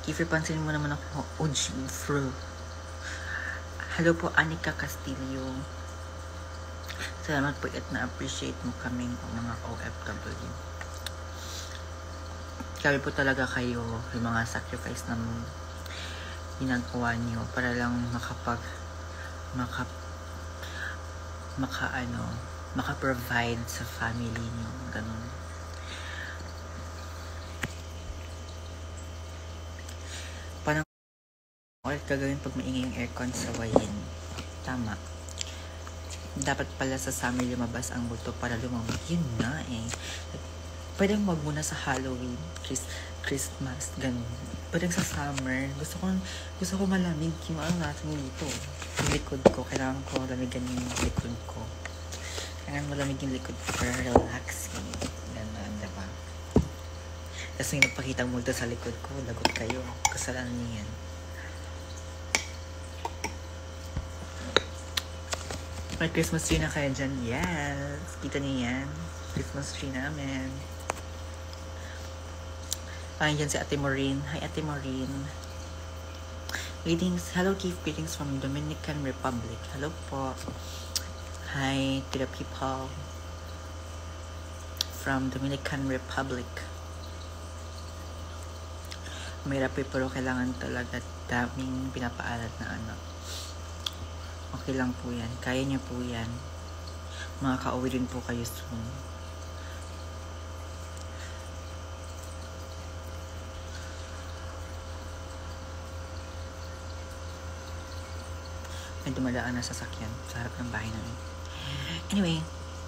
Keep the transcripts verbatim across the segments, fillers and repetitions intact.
Kiefer, pansinin mo naman ako. O G, fro. Hello po, Anika Castillo. Salamat po at na-appreciate mo kaming mga O F W. Grabe po talaga kayo, yung mga sacrifice na ginagawa niyo para lang makapag maka maka ano maka-provide sa family niyo, ganun. Parang ulit gagawin pag maingay yung aircon sa wayin. Tama. Dapat pala sa summer lumabas ang buto para lumamig. Yun na eh. Pwedeng wag muna sa Halloween, Chris, Christmas, ganun. Pwedeng sa summer. Gusto ko, gusto ko malamig yung ano natin dito. Yung likod ko. Kailangan ko lamigan yung likod ko. Kailangan malamig yung likod ko para relaxing. Ganun, diba? Tapos yung nagpakita multo sa likod ko, lagot kayo. Kasalanan niyo yan. May Christmas tree na kayo dyan. Yes! Kita niyo yan. Christmas tree namin. Ay, dyan si Ate Maureen. Hi, Ate Maureen. Greetings. Hello, Keith. Greetings from Dominican Republic. Hello po. Hi to the people from Dominican Republic. Mahirap po, pero kailangan talaga daming pinapaalat na ano. Okay lang po yan. Kaya niyo po yan. Makaka-uwi rin po kayo soon. May dumadaan na sasakyan sa harap ng bahay namin. Anyway.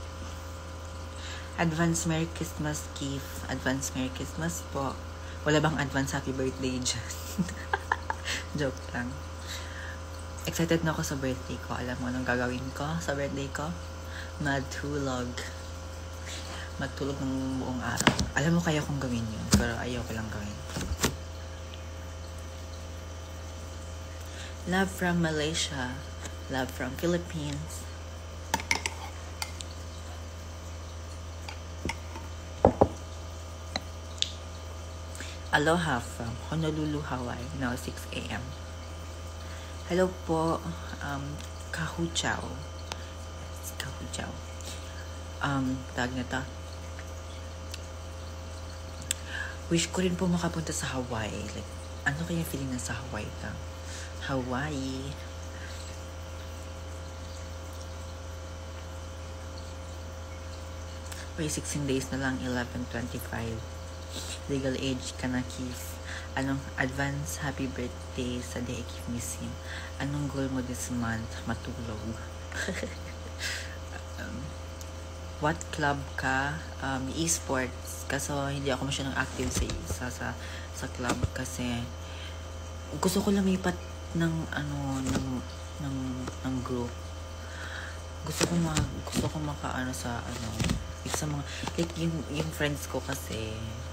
Advance Merry Christmas, Keith. Advance Merry Christmas po. Wala bang advance happy birthday dyan? Joke lang. Excited na ako sa birthday ko. Alam mo anong gagawin ko sa birthday ko? Matulog. Matulog ng buong araw. Alam mo kaya kong gawin yun, pero ayaw ko lang gawin. Love from Malaysia. Love from Philippines. Aloha from Honolulu, Hawaii. Now six A M Hello po, um, Kahuchao. Yes, Kahuchao. Um, tag na ta. Wish ko rin po makapunta sa Hawaii. Like, ano kaya feeling na sa Hawaii ka? Hawaii. May sixteen days na lang, eleven twenty-five. Legal age ka na, Keith. Anong advance happy birthday sa day I keep missing? Anong goal mo this month? Matulog. um, what club ka? Um, esports. Kaso hindi ako masyadong active sa, sa sa sa club kasi gusto ko lumipat ng ano ng ng ng group. Gusto ko ma gusto ko makaano sa ano sa mga like yung yung friends ko kasi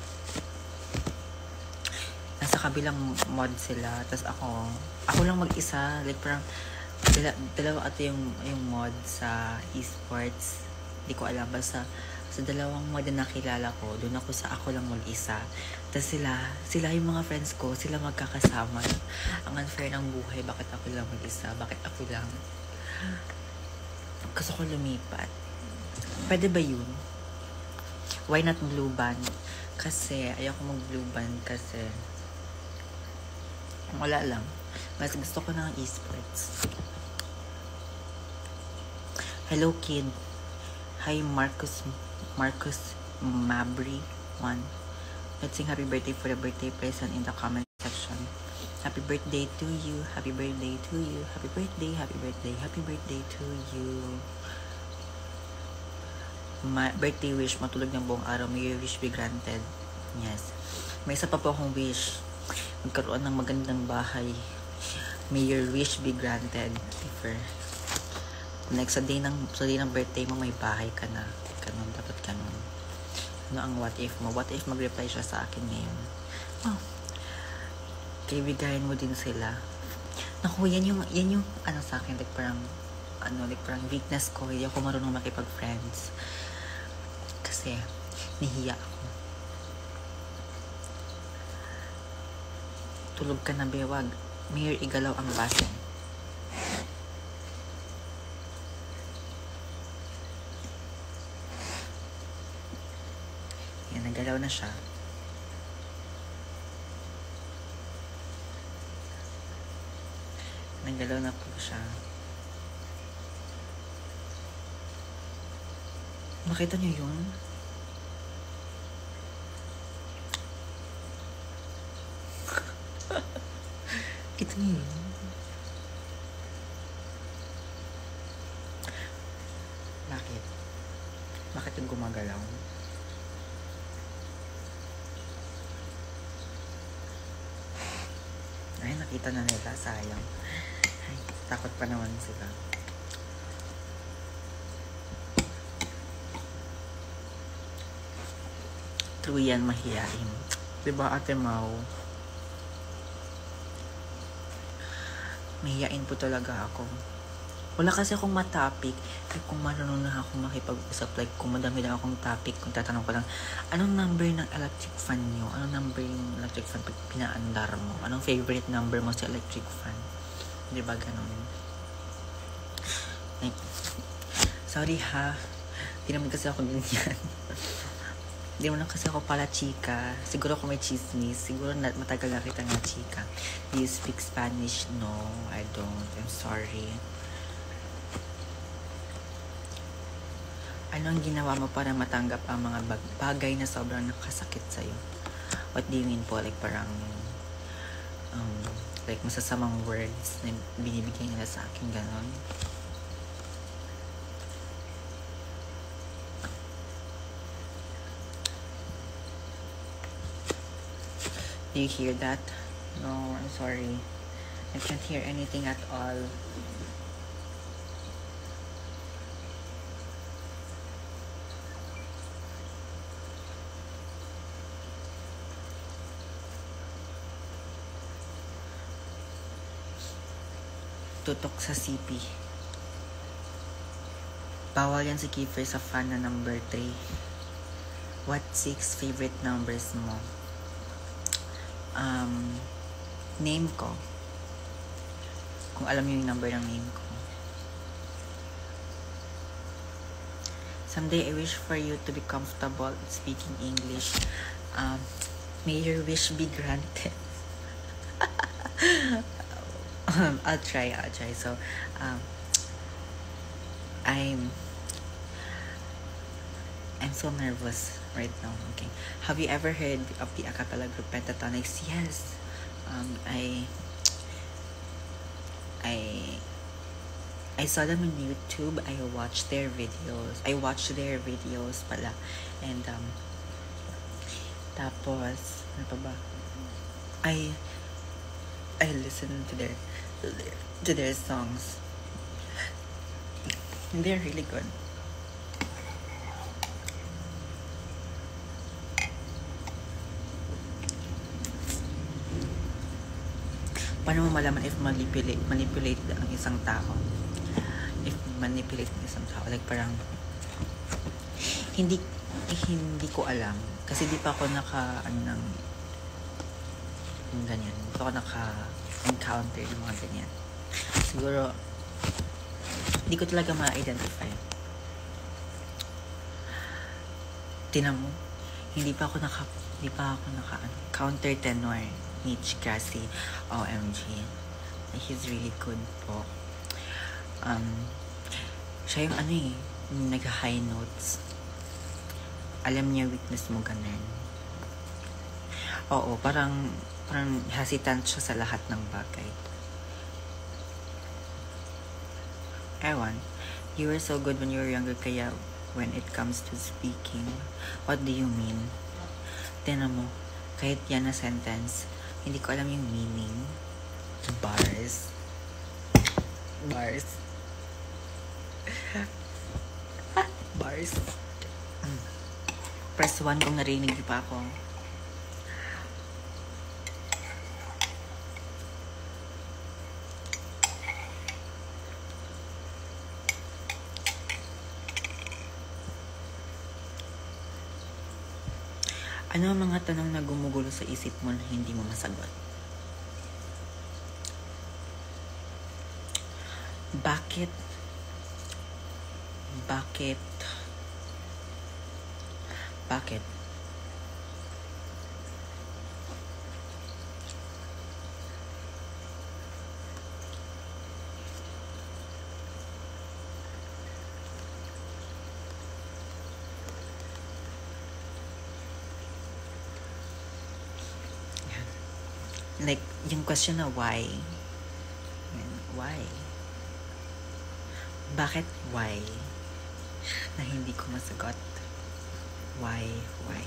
nasa kabilang mod sila, tas ako ako lang mag-isa, like parang dala, dalawa ate yung yung mod sa esports, hindi ko alam, basta sa dalawang mod na nakilala ko, doon ako sa ako lang mag-isa, tas sila sila yung mga friends ko, sila magkakasama. Ang unfair ng buhay, bakit ako lang mag-isa, bakit ako lang, gusto ko lumipat. Pwede ba yun? Why not blue band? Kasi ayoko mag blue band kasi wala lang. Mas gusto ko ng esports. Hello, kid. Hi, Marcus Marcus Mabry one. Let's sing happy birthday for the birthday present in the comment section. Happy birthday to you. Happy birthday to you. Happy birthday, happy birthday, happy birthday to you. My birthday wish, matulog ng buong araw. May your wish be granted. Yes. May isa pa po akong wish. Magkaroon ng magandang bahay. May your wish be granted. Kiefer. Like sa day ng, sa day ng birthday mo, may bahay ka na. Ganun, dapat ganun. Ano ang what if mo? What if mag-reply siya sa akin ngayon? Oh. Kaibigahin mo din sila. Naku, yan yung, yan yung, ano sa akin, like parang, ano, like parang weakness ko. Hindi ako marunong makipag-friends. Kasi, nahiya ako. Tulog ka na, bewag. Mayor, igalaw ang baso. Yan, nagalaw na siya. Nagalaw na po siya. Nakita niyo yun? Kita niyo yun? Bakit? Bakit yung gumagalaw? Ay, nakita na nila. Sayang. Ay, takot pa naman sila. True yan, mahiyain. Diba, Ate Mau? Mahiyain po talaga ako. Wala kasi akong matapik. Like, kung marunong na ako makipag-usap, like, kung madami lang akong topic, kung tatanong ko lang, anong number ng electric fan nyo? Anong number yung electric fan pag pinaandar mo? Anong favorite number mo sa electric fan? Diba, ganun? Like, sorry ha. Di naman kasi ako ganyan. Di mo lang kasi ako pala chika. Siguro kung may chismis, siguro na, matagal na kita nga chika. Do you speak Spanish? No, I don't. I'm sorry. Ano ang ginawa mo para matanggap ang mga bag- bagay na sobrang nakasakit sa'yo? What do you mean po? Like parang, um, like masasamang words na binibigay nila sa akin, ganon? Do you hear that? No, I'm sorry. I can't hear anything at all. Tutok sa C P. Bawal yan si Kiefer sa fan na number three. What six favorite numbers mo? Um, name ko. Kung alam niyo yung number ng name ko. Someday I wish for you to be comfortable speaking English. Um, may your wish be granted. um, I'll try, I'll try. So, um, I'm I'm so nervous right now. Okay. Have you ever heard of the a cappella group Pentatonix? Yes. Um, I I I saw them on YouTube. I watched their videos. I watched their videos pala. And um tapos ano pa ba? I I listened to their to their, to their songs. And they're really good. Paano mo malaman if manipulate, manipulate ang isang tao? If manipulate ang isang tao. Like parang, hindi, eh, hindi ko alam. Kasi di pa ako naka, ano nang, yung ganyan. Di pa ako naka-encounter yung mga ganyan. Siguro, hindi ko talaga ma-identify. Tinan mo, hindi pa ako naka, hindi pa ako naka, ano, counter tenor. Mitch Cassie, O M G. He's really good po. Um, siya yung ano eh, nag-high notes. Alam niya weakness mo ganun. Oo, parang, parang hesitant siya sa lahat ng bagay. Ewan, you were so good when you were younger, kaya when it comes to speaking, what do you mean? Tinan mo, kahit yan na sentence, hindi ko alam yung meaning. Bars. Bars. Bars. Press one kung narinig pa ako. Ano ang mga tanong na gumugulo sa isip mo na hindi mo masagot? Bakit? Bakit? Bakit? Like, yung question na why? Yan, why? Bakit why? Na hindi ko masagot. Why? Why?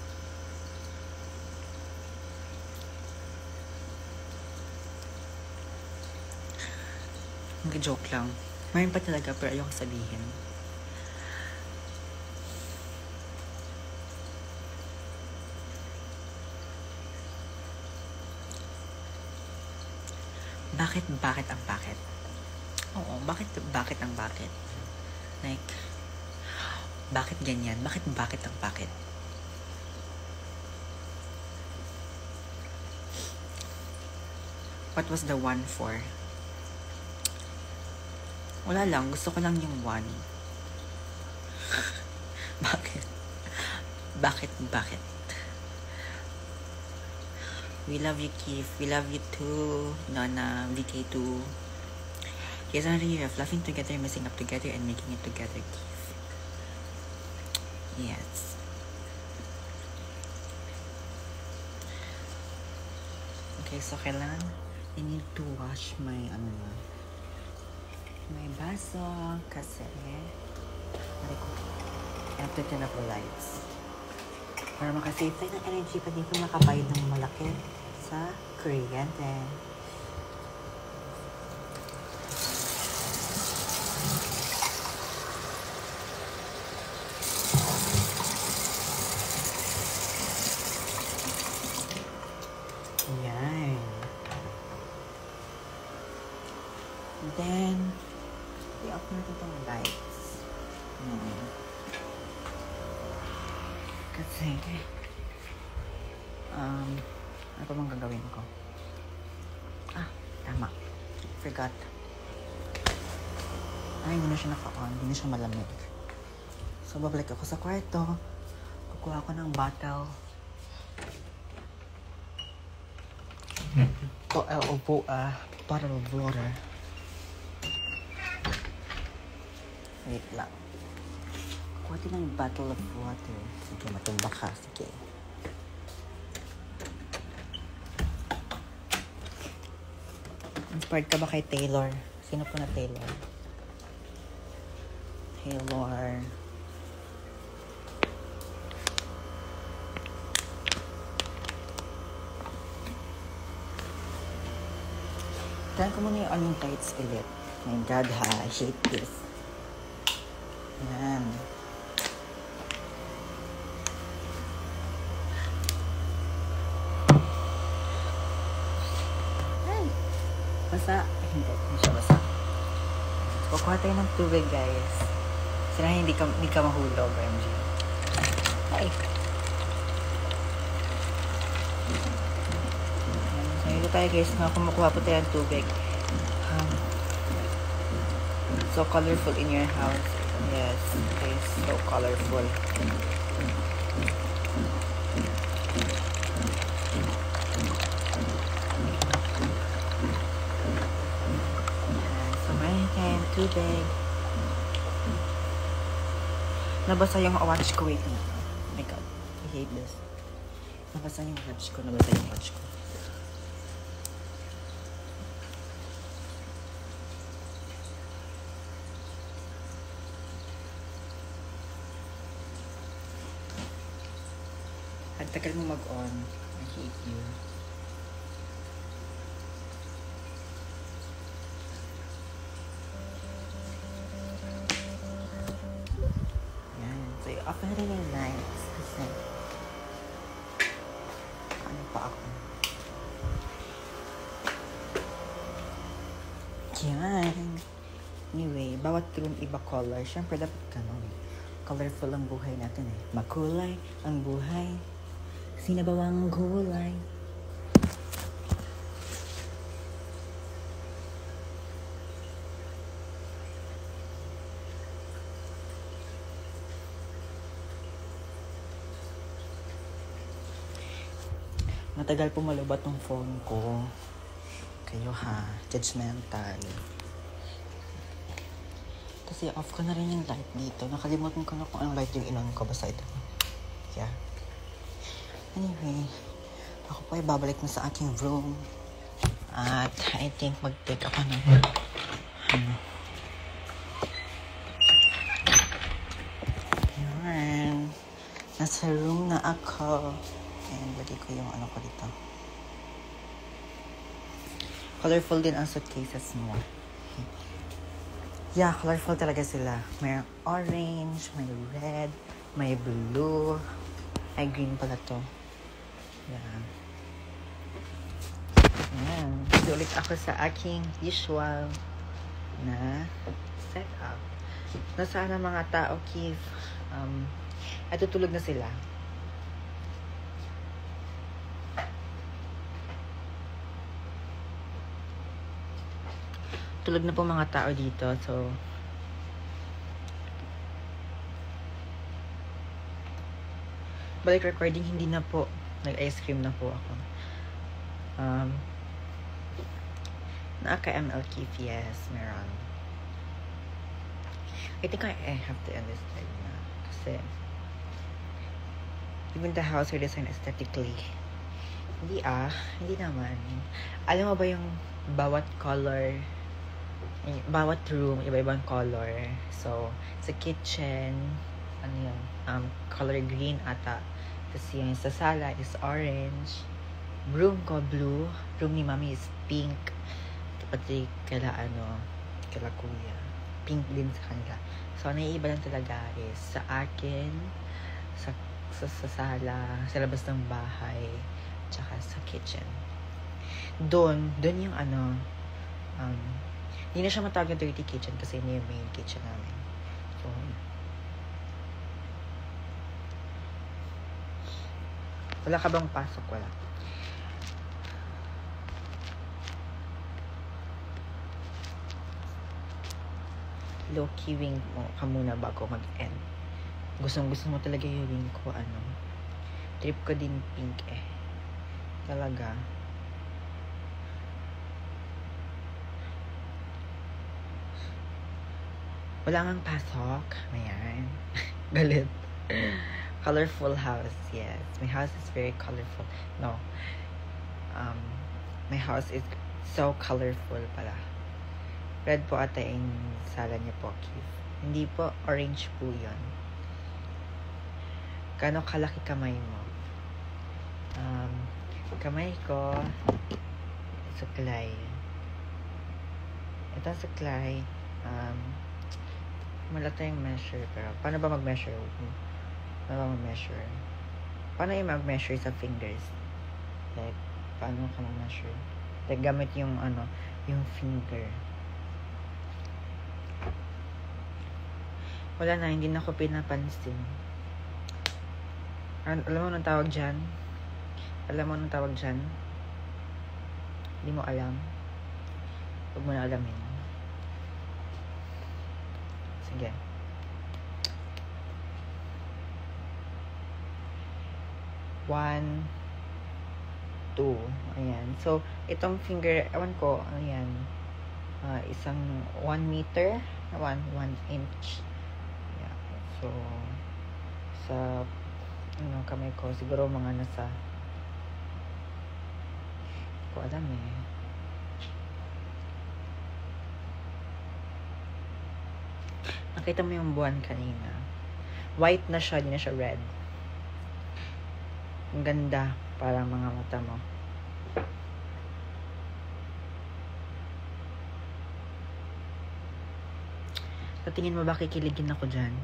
Mag-joke lang. Mayroon pa talaga pero ayoko sabihin. Bakit, bakit ang bakit? Oo, bakit, bakit ang bakit? Like, bakit ganyan? Bakit, bakit ang bakit? What was the one for? Wala lang, gusto ko lang yung one. Bakit? Bakit, bakit? We love you, Keith. We love you too, Nana, V K two. Here's another year of laughing together, messing up together, and making it together, Keith. Yes. Okay, so kailangan I need to wash my, ano na, my baso, kasi, ano ko, I have to turn off the lights. Para makasave tayo ng energy pa dito makabayad ng malaki sa kuryente. Yan. Then, i-off natin itong lights. Hmm. Kasi, um, ano pa bang gagawin ko? Ah, tama. Forgot. Ay, hindi na siya naka-on. Hindi na siya malamig. So, babalik ako sa kwarto. Kukuha ko ng bottle. Ito, uh, upo, ah, bottle of water. Wait lang. Kuha din ng bottle of water. Sige, matumba ka. Sige. Inspired ka ba kay Taylor? Sino po na Taylor? Taylor. Try ko muna yung onion tights ulit. My God ha, I hate this. Yan. Ay! Basa. Hindi, hindi siya basa. Kukuha tayo ng tubig, guys. Sila hindi ka, hindi ka mahulog, M G. Ay! So, ito tayo, guys. Nga, kumukuha po tayo ng tubig. Um, so colorful in your house. Yes, it's so colorful. So, mayroon tayong tubig. Nabasa yung watch ko. Wait na. Oh my God. I hate this. Nabasa yung watch ko. Nabasa yung watch ko. Ang tagal mo mag-on. I hate you. Yan. So, i-off na rin yung lights. Kasi, ano pa ako? Yan. Anyway, bawat room iba color. Siyempre, dapat ganun. Colorful ang buhay natin eh. Makulay ang buhay. Sinabawang gulay. Matagal po malubat ng phone ko. Kayo ha, judgmental. Kasi off ko na rin yung light dito. Nakalimutan ko na kung anong light yung inon ko. Basta ito. Yeah. Anyway, ako po ay babalik na sa aking room. At I think mag-take ako ng ano. Yan. Nasa room na ako. And lagay ko yung ano ko dito. Colorful din ang suitcases mo. Yeah, colorful talaga sila. May orange, may red, may blue. Ay, green pala to. Yeah. Ayan. Dito ulit ako sa aking usual na setup. Nasaan ang mga tao, Keith? Um, ay, tutulog na sila. Tulog na po mga tao dito. So, balik recording, hindi na po. Nag-ice cream na po ako. Um, Naka-M L Keith, yes, meron. I think I, I have to end this live na. Kasi, even the house are designed aesthetically. Hindi ah, hindi naman. Alam mo ba yung bawat color, bawat room, iba-ibang color. So, sa kitchen, ano yun, um, color green ata. Tapos yung sa sala is orange. Room ko, blue. Room ni mami is pink. Pati kala, ano, kala kuya. Pink din sa kanila. So, naiiba lang talaga is sa akin, sa, sa, sa sala, sa labas ng bahay, tsaka sa kitchen. Doon, doon yung ano, um, hindi na siya matawag na dirty kitchen kasi yun yung main kitchen namin. So, wala ka bang pasok? Wala. Low-key wing mo ka muna bago mag-end. Gustong gusto mo talaga yung wing ko, ano. Trip ko din pink eh. Talaga. Wala ngang pasok. Ayan. Galit. Colorful house, yes. My house is very colorful. No. Um, my house is so colorful pala. Red po ata yung sala niya po, Keith. Hindi po, orange po yun. Gano'ng kalaki kamay mo? Um, kamay ko, suklay. Ito ang suklay. Um, wala tayong measure, pero paano ba mag-measure? Paano ba mag-measure? Paano yung mag-measure sa fingers? Like, paano ka mag-measure? Like, gamit yung, ano, yung finger. Wala na, hindi na ako pinapansin. Alam mo anong tawag dyan? Alam mo anong tawag dyan? Hindi mo alam. Huwag mo na alamin. Sige. One, two. Ayan. So, itong finger, ewan ko, ayan. Uh, isang one meter. One, one inch. Yeah. So, sa, ano, kamay ko, siguro mga nasa, hindi ko alam eh. Nakita mo yung buwan kanina. White na siya, hindi na siya red. Ang ganda, parang mga mata mo. Sa tingin mo ba kikiligin ako dyan?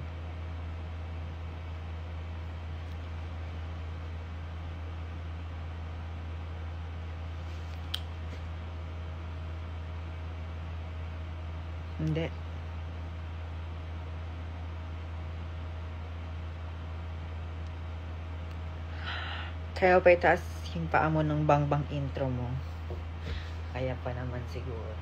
Hindi. Kaya pa itaas yung paa mo ng bang-bang intro mo. Kaya pa naman siguro.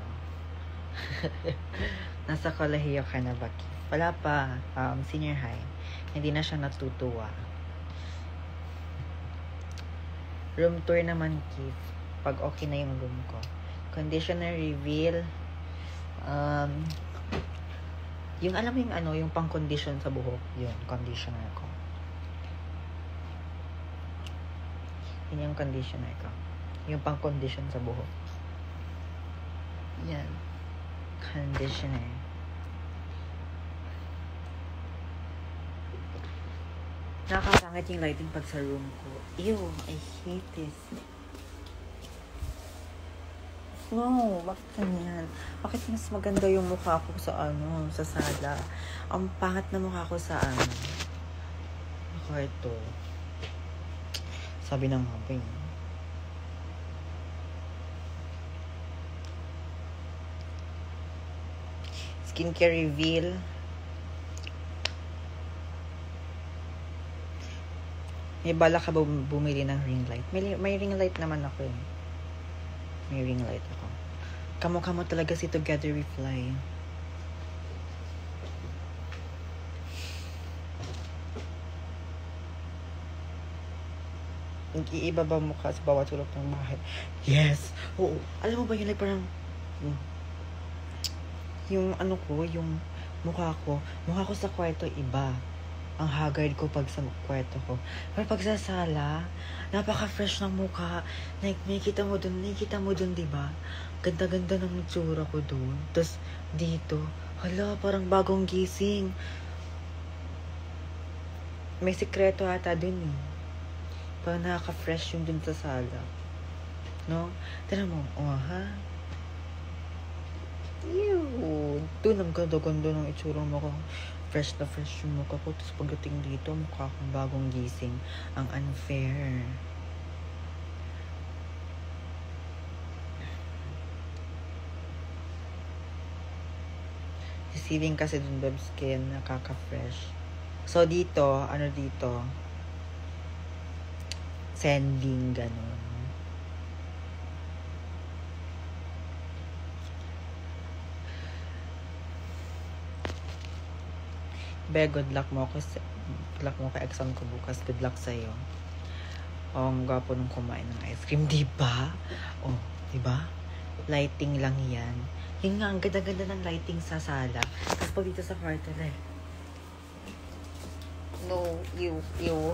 Nasa kolehiyo ka na ba? Wala pa. Um, senior high. Hindi na siya natutuwa. Room tour naman, Keith. Pag okay na yung room ko. Conditioner reveal. Um, yung alam mo yung ano, yung pang-condition sa buhok. Yun, conditioner ko. Yun yung conditioner ko. Yung pang-condition sa buhok. Yan. Conditioner. Nakakasangit yung lighting pag sa room ko. Ew, I hate this. No, bakit ganyan? Bakit mas maganda yung mukha ko sa ano, sa sala? Ang pangat na mukha ko sa ano. Kwarto. Sabi ng hapin. Skincare reveal. May bala ka ba bumili ng ring light? May, may ring light naman ako eh. May ring light ako. Kamukha mo talaga si Together We Fly. Nag-iiba ba mukha sa bawat sulok ng bahay? Yes! Oo. Alam mo ba yun, like parang yung ano ko, yung mukha ko, mukha ko sa kwarto iba. Ang haggard ko pag sa kwarto ko. Pero pag sa sala, napaka-fresh ng mukha. Like, nakikita mo dun, nakikita mo dun, diba? Ganda-ganda ng tsura ko dun. Tapos, dito, hala, parang bagong gising. May sikreto ata dun eh. Parang nakaka-fresh yung dun sa sala. No? Tignan mo, oh ha? Ew. Dun, ang ganda-ganda ng itsurang mukha. Fresh na fresh yung mukha ko. Tapos pagdating dito, mukha akong bagong gising. Ang unfair. Receiving kasi dun, babes, kaya nakaka-fresh. So, dito, ano dito? Sending, ganun. Be, good luck mo kasi good luck mo kay exam ko bukas. Good luck sa'yo. Oh, ang gwapo nung kumain ng ice cream, diba? Oh, diba? Lighting lang yan. Yung nga, ang ganda-ganda ng lighting sa sala. Tapos pag dito sa kwarto na eh. No, you, you.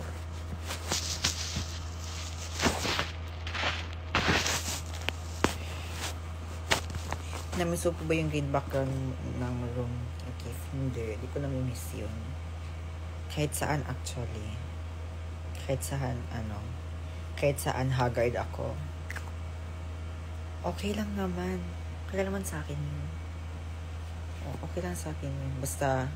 Namiss po ba yung green background ng room? Okay, hindi. Di ko nami-miss yun. Kahit saan actually. Kahit saan, ano. Kahit saan haggard ako. Okay lang naman. Okay lang naman sa akin yun. Okay lang sa akin yun. Basta,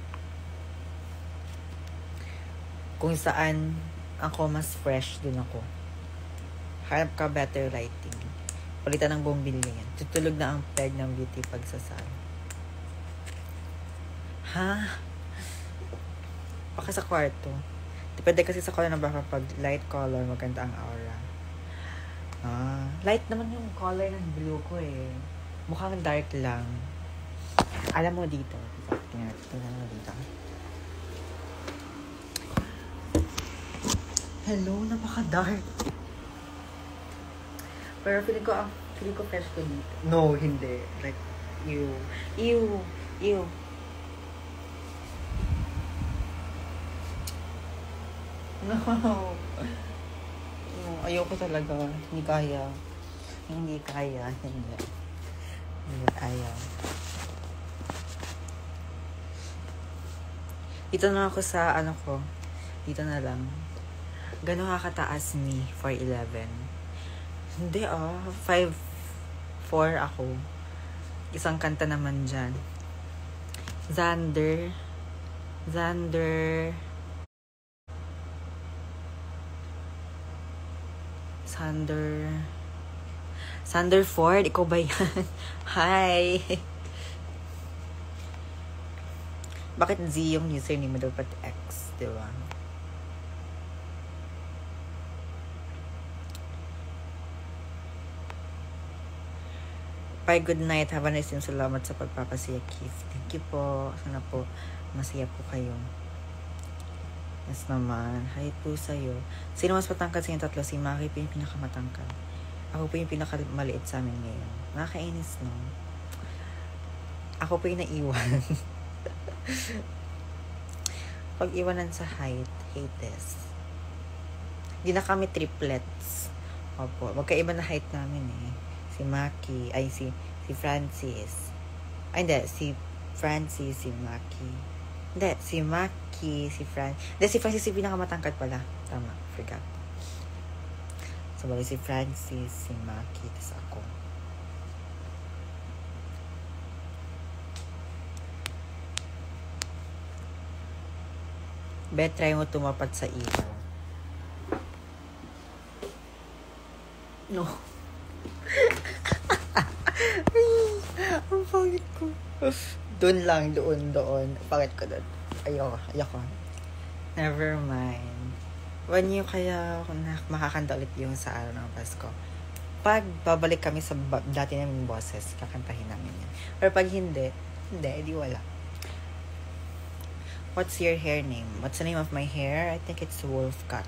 kung saan ako mas fresh, dun ako. Harap ka better lighting. Palitan ng bumbilya yan. Tutulog na ang peg ng beauty pagsasal. Ha? Baka sa kwarto. Depende kasi sa color na baka pag light color, maganda ang aura. Ah, light naman yung color ng blue ko eh. Mukhang dark lang. Alam mo dito. Tingnan, tingnan mo dito. Hello, napaka-dark. Pero feeling ko, ang feeling ko fresh ko dito. No, hindi. Like, ew. Ew. Ew. No. No, ayoko talaga. Hindi kaya. Hindi kaya. Hindi. Hindi ayaw. Dito na ako sa, ano ko. Dito na lang. Gano'n kakataas ni four eleven. Hindi ah, five four ako. Isang kanta naman dyan. Xander. Xander. Xander. Xander Ford, ikaw ba yan? Hi! Bakit Z yung username mo dapat X, diba? Bye, good night. Have a nice day. Salamat sa pagpapasaya, Keith. Thank you po. Sana po masaya po kayo. Yes naman. Hi po sa'yo. Sino mas matangkad sa inyong tatlo? Si Maki po yung pinakamatangkad. Ako po yung pinakamaliit sa amin ngayon. Nakakainis, no? Ako po yung naiwan. Pag iwanan sa height, hate this. Hindi na kami triplets. Opo. Magkaiba na height namin eh. Si Maki, ay si, si Francis. Ay, hindi. Si Francis, si Maki. Hindi. Si Maki, si Fran. Hindi, si Francis si pinakamatangkad pala. Tama. Forgot. So, bali si Francis, si Maki, tas ako. Bet, try mo tumapat sa ilaw. No. Ang pangit ko. Doon lang, doon, doon. Pangit ko doon. Ayoko, ayoko. Never mind. When you kaya makakanta ulit yung sa araw ng Pasko. Pag babalik kami sa ba- dati naming boses, kakantahin namin yan. Or pag hindi, hindi, edi wala. What's your hair name? What's the name of my hair? I think it's wolf cut.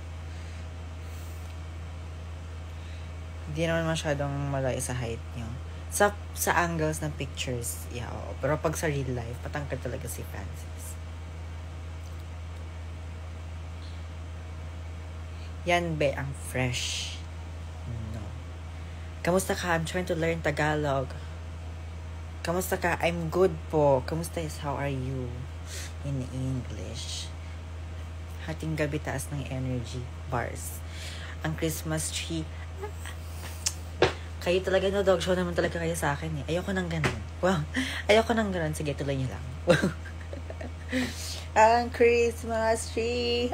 Hindi naman masyadong malayo sa height nyo. Sa, sa angles ng pictures, yeah, oo. Pero pag sa real life, patangkad talaga si Francis. Yan be ang fresh. No. Kamusta ka? I'm trying to learn Tagalog. Kamusta ka? I'm good po. Kamusta is how are you? In English. Hating gabi taas ng energy. Bars. Ang Christmas tree. Kayo talaga no, dog show naman talaga kayo sa akin eh. Ayoko nang ganun. Wow. Ayoko nang ganun. Sige, tuloy niyo lang. Ang Christmas tree.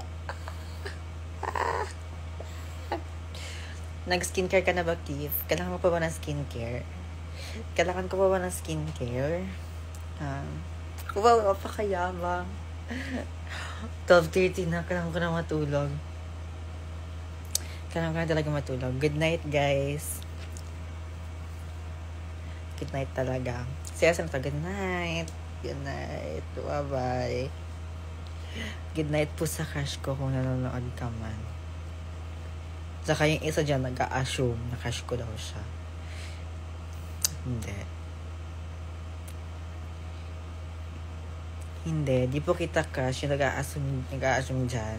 Nag-skincare ka na ba, Keith? Kailangan mo pa ba ng skincare? Kailangan ko pa ba ng skincare? Um, wow, apakayabang. twelve thirty na. Kailangan ko na matulog. Kailangan ko na talaga matulog. Good night, guys. Good night talaga. Siya sa good night. Good night. Bye-bye. Good night po sa crush ko kung nanonood ka man. Saka yung isa dyan, nag-a-assume na crush ko daw siya. Hindi. Hindi. Di po kita crush yung nag-a-assume, nag-a-assume dyan.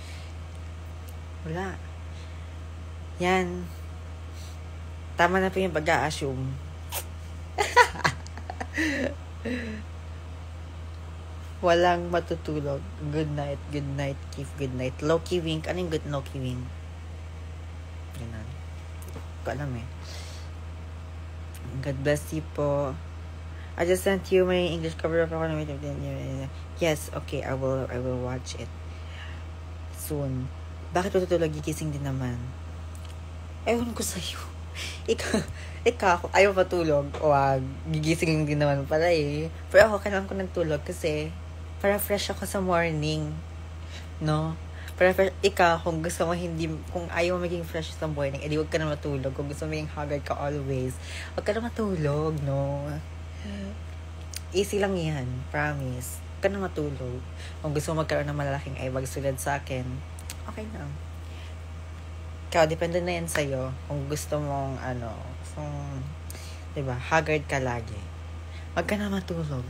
Wala. Yan. Tama na po yung pag-a-assume. Walang matutulog. Good night, good night, Keith, good night. Loki wink. Ano yung good Loki wink? Ganun. Hindi ko alam eh. God bless you po. I just sent you my English cover of ako na yes, okay, I will I will watch it soon. Bakit tutulog? Gigising din naman. Ewan ko sa'yo. Ikaw, ikaw, ayaw patulog. Wag, gigising din naman pala eh. Pero ako, kailangan ko ng tulog kasi para fresh ako sa morning. No? Para fresh, ikaw, kung gusto mo hindi, kung ayaw mo maging fresh sa morning, edi wag ka na matulog. Kung gusto mo maging haggard ka always, wag ka na matulog, no? Easy lang yan, promise. Wag ka na matulog. Kung gusto mo magkaroon ng malalaking eyebag sulad sa akin, okay na. Ikaw, depende na yan sa'yo. Kung gusto mong, ano, kung, diba, haggard ka lagi. Wag ka na matulog.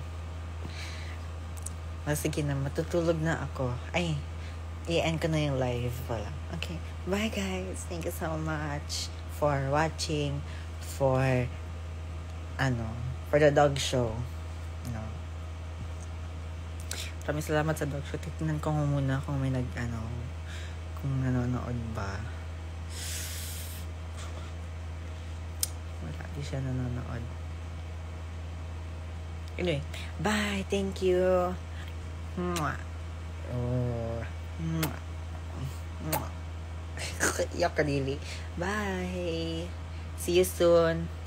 O, sige na, matutulog na ako. Ay, i-end ko na yung live pala. Okay. Bye, guys. Thank you so much for watching, for, ano, for the dog show. No. Maraming salamat sa dog show. Tignan ko muna kung may nag, ano, kung nanonood ba. Wala, di siya nanonood. Anyway, bye. Thank you. Mwah. Oh. Mwah. Mwah. Iyak ka, Dili. Bye. See you soon.